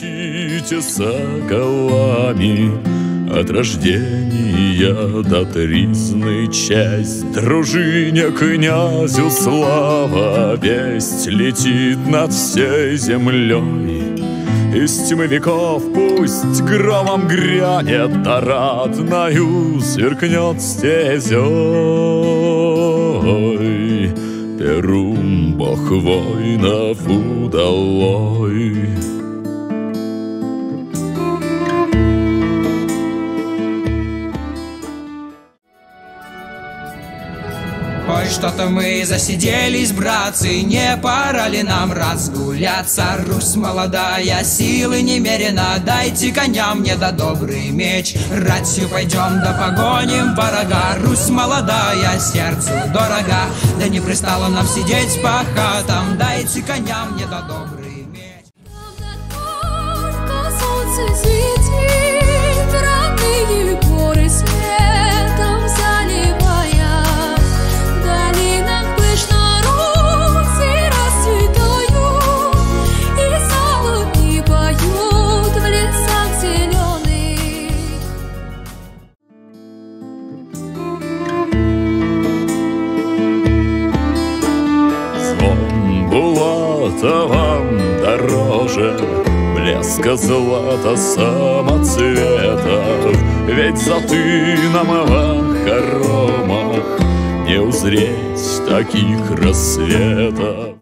летите соколами от рождения до тризны честь. Дружине князю слава весть летит над всей землей. Из тьмы веков пусть громом грянет, а ратною сверкнет стезей. Перун, бог воинов удалой. Ой, что-то мы засиделись, братцы, не пора ли нам разгуляться? Русь молодая, силы немерено, дайте коням мне да добрый меч. Ратью пойдем да погоним врага. Русь молодая, сердцу дорога, да не пристало нам сидеть по хатам, дайте коням мне да добрый меч. Только солнце светит, родные горы светом заливая. В долинах пышно розы расцветают, и соловьи поют в лесах зеленых. Звон булата вам дороже блеска злата самоцветов, ведь за тыном в хоромах не узреть таких рассветов.